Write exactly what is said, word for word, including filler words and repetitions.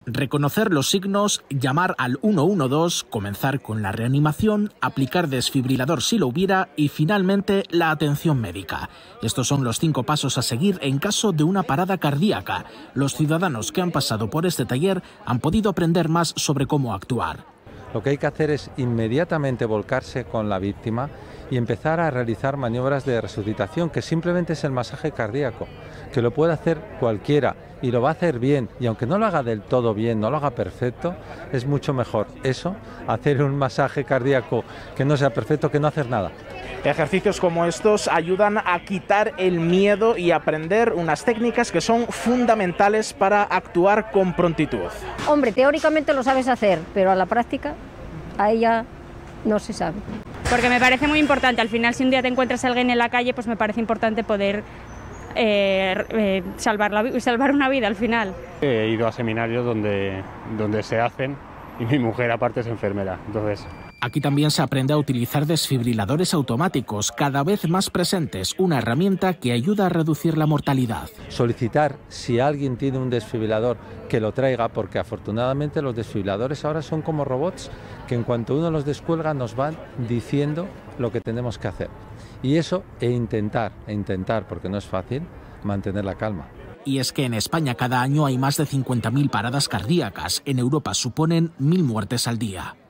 Reconocer los signos, llamar al uno uno dos, comenzar con la reanimación, aplicar desfibrilador si lo hubiera y finalmente la atención médica. Estos son los cinco pasos a seguir en caso de una parada cardíaca. Los ciudadanos que han pasado por este taller han podido aprender más sobre cómo actuar. Lo que hay que hacer es inmediatamente volcarse con la víctima y empezar a realizar maniobras de resucitación, que simplemente es el masaje cardíaco, que lo puede hacer cualquiera y lo va a hacer bien, y aunque no lo haga del todo bien, no lo haga perfecto, es mucho mejor eso, hacer un masaje cardíaco que no sea perfecto, que no hacer nada. Ejercicios como estos ayudan a quitar el miedo y aprender unas técnicas que son fundamentales para actuar con prontitud. Hombre, teóricamente lo sabes hacer, pero a la práctica, a ella no se sabe. Porque me parece muy importante, al final si un día te encuentras a alguien en la calle, pues me parece importante poder eh, eh, salvar, la, salvar una vida al final. He ido a seminarios donde, donde se hacen y mi mujer aparte es enfermera, entonces... Aquí también se aprende a utilizar desfibriladores automáticos, cada vez más presentes, una herramienta que ayuda a reducir la mortalidad. Solicitar, si alguien tiene un desfibrilador, que lo traiga, porque afortunadamente los desfibriladores ahora son como robots que en cuanto uno los descuelga nos van diciendo lo que tenemos que hacer. Y eso, e intentar, e intentar, porque no es fácil, mantener la calma. Y es que en España cada año hay más de cincuenta mil paradas cardíacas, en Europa suponen mil muertes al día.